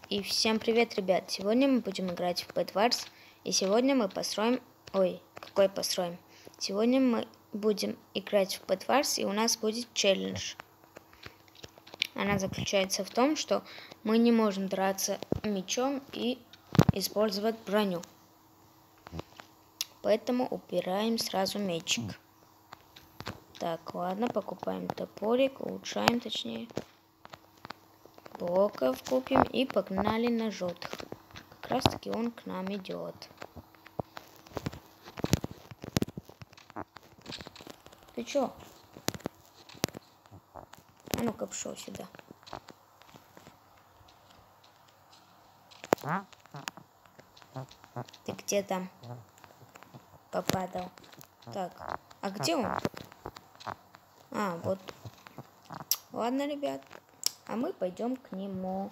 И всем привет, ребят! Сегодня мы будем играть в Bed Wars. И сегодня мы построим... Ой, какой построим? Сегодня мы будем играть в Bed Wars, и у нас будет челлендж. Она заключается в том, что мы не можем драться мечом и использовать броню. Поэтому убираем сразу мечик. Так, ладно, покупаем топорик, улучшаем точнее. Блоков купим и погнали на желтых. Как раз таки он к нам идет. Ты чё? А ну-ка, пошел сюда. Ты где там? Попадал. Так, а где он? А, вот. Ладно, ребят. А мы пойдем к нему.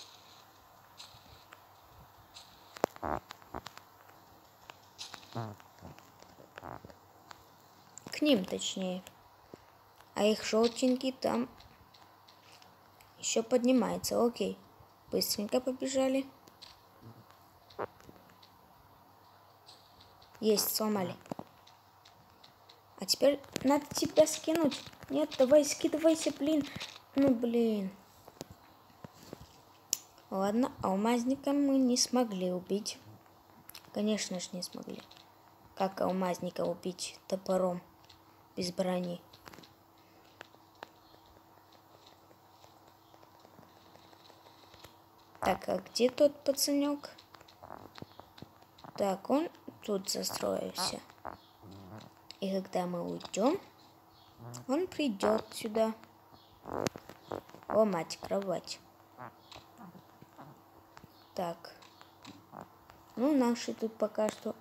К ним, точнее. А их желтенький там еще поднимается. Окей. Быстренько побежали. Есть, сломали. А теперь надо тебя скинуть. Нет, давай скидывайся, блин. Ну, блин. Ладно, алмазника мы не смогли убить. Конечно же, не смогли. Как алмазника убить топором без брони? Так, а где тот пацанек? Так, он тут застроился. И когда мы уйдем, он придет сюда ломать кровать. Так. Ну, наши тут пока что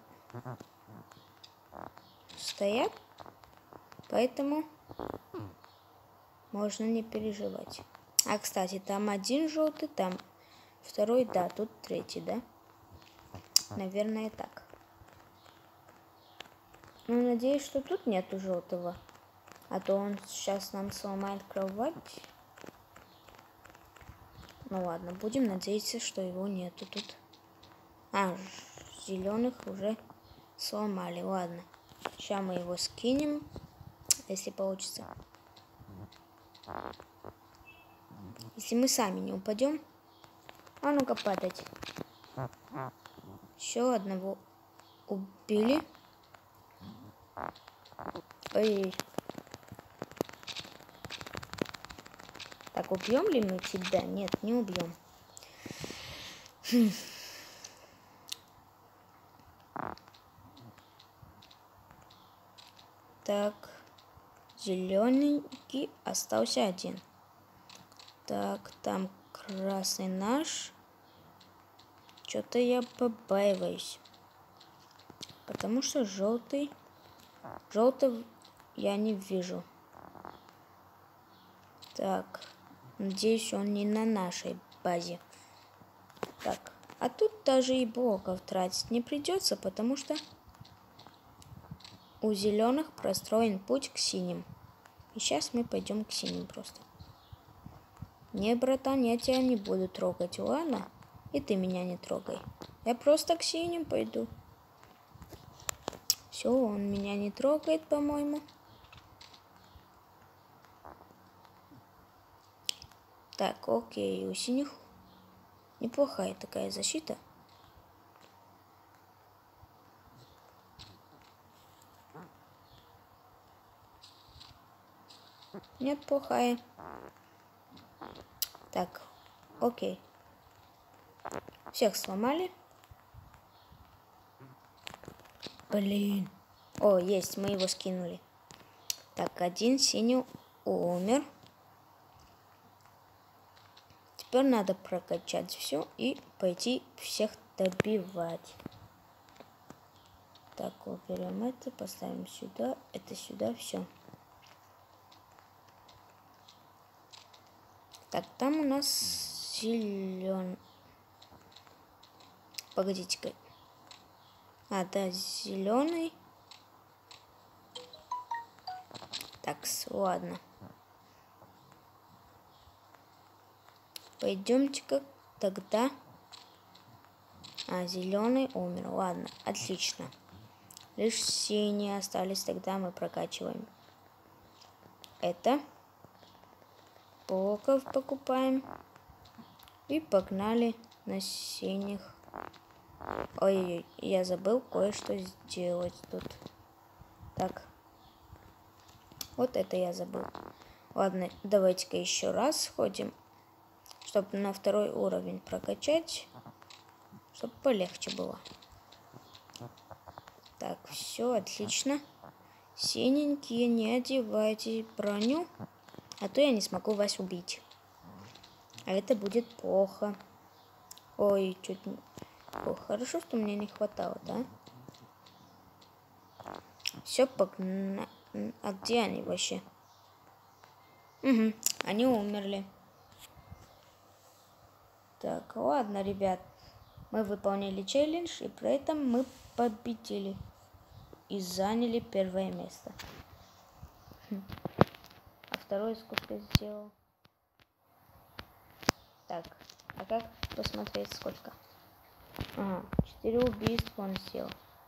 стоят, поэтому можно не переживать. А, кстати, там один желтый, там второй, да, тут третий, да? Наверное, так. Ну, надеюсь, что тут нету желтого. А то он сейчас нам сломает кровать. Ну ладно, будем надеяться, что его нету тут. А, зеленых уже сломали. Ладно. Сейчас мы его скинем, если получится. Если мы сами не упадем. А ну-ка падать. Еще одного убили. Ой. Так, убьем ли мы тебя? Нет, не убьем. Так, зелененький остался один. Так, там красный наш. Что-то я побаиваюсь. Потому что желтого я не вижу. Так, надеюсь, он не на нашей базе. Так, а тут даже и блоков тратить не придется, потому что у зеленых простроен путь к синим. И сейчас мы пойдем к синим просто. Не, братан, я тебя не буду трогать, ладно? И ты меня не трогай. Я просто к синим пойду. Все, он меня не трогает, по-моему. Так, окей, у синих неплохая такая защита. Нет, плохая. Так, окей. Всех сломали. Блин. О, есть, мы его скинули. Так, один синий умер. Теперь надо прокачать все и пойти всех добивать. Так, уберем это, поставим сюда, это сюда, все. Так, там у нас зеленый. Погодите-ка. А, да, зеленый. Так, ладно. Пойдемте-ка тогда... А, зеленый умер. Ладно, отлично. Лишь синие остались, тогда мы прокачиваем. Это. Блоков покупаем. И погнали на синих. Ой-ой-ой, я забыл кое-что сделать тут. Так. Вот это я забыл. Ладно, давайте-ка еще раз сходим, чтобы на второй уровень прокачать, чтобы полегче было. Так, все отлично. Синенькие, не одевайте броню, а то я не смогу вас убить. А это будет плохо. Ой, чуть не... О, хорошо, что мне не хватало, да? Все, погнали. А где они вообще? Угу, они умерли. Так, ладно, ребят. Мы выполнили челлендж, и при этом мы победили. И заняли первое место. А второе сколько сделал? Так, а как посмотреть сколько? Ага, 4 убийства он сделал.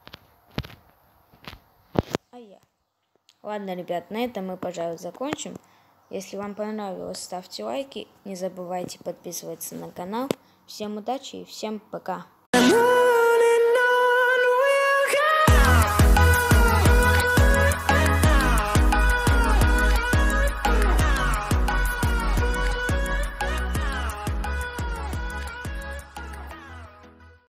А я. Ладно, ребят, на этом мы, пожалуй, закончим. Если вам понравилось, ставьте лайки. Не забывайте подписываться на канал. Всем удачи и всем пока.